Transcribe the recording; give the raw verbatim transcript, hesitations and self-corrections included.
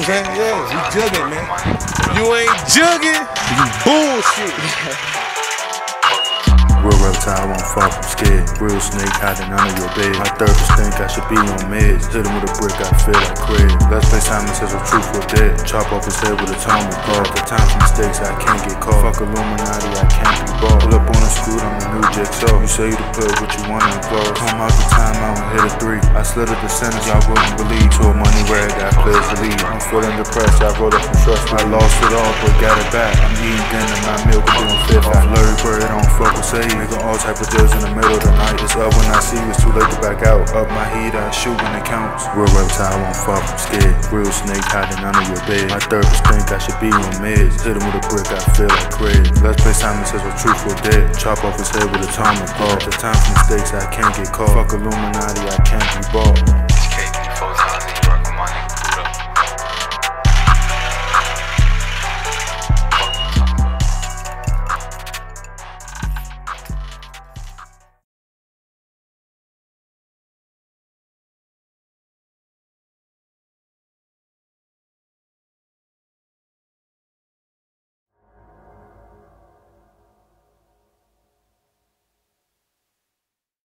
what I'm saying? Yeah, we jugging, man. If you ain't jugging, you bullshit. Real reptile, I won't fuck, I'm scared. Real snake hiding under your bed. My therapist think I should be on meds. Hit him with a brick, I feel like Craig. Let's play Simon Says we're truth or dead. Chop off his head with a atomic ball. At the time for mistakes, I can't get caught. Fuck Illuminati, I can't be bought. Pull up on a scoot, I'm the new jigsaw. You say you the plug, what you want to involve. Come out the time, I won't hit a three. I slid at the sentence, y'all wouldn't believe. To a money rag, I pledged to leave. I'm feeling depressed, I wrote up some trust. I lost it all, but got it back. I'm eating dinner, my milk is doing fifth. Off Larry Bird, I don't fuck with sage. Making all type of deals in the middle of the night. It's up when I see you, it's too late to back out. Up my heat, I shoot when it counts. Real reptile, I won't fuck, I'm scared. Real snake hiding under your bed. My therapist think I should be on meds. Hit him with a brick, I feel like Craig. Let's play Simon Says we're truth or dead. Chop off his head with a atomic ball. At the time for mistakes, I can't get caught. Fuck Illuminati, I can't be bought.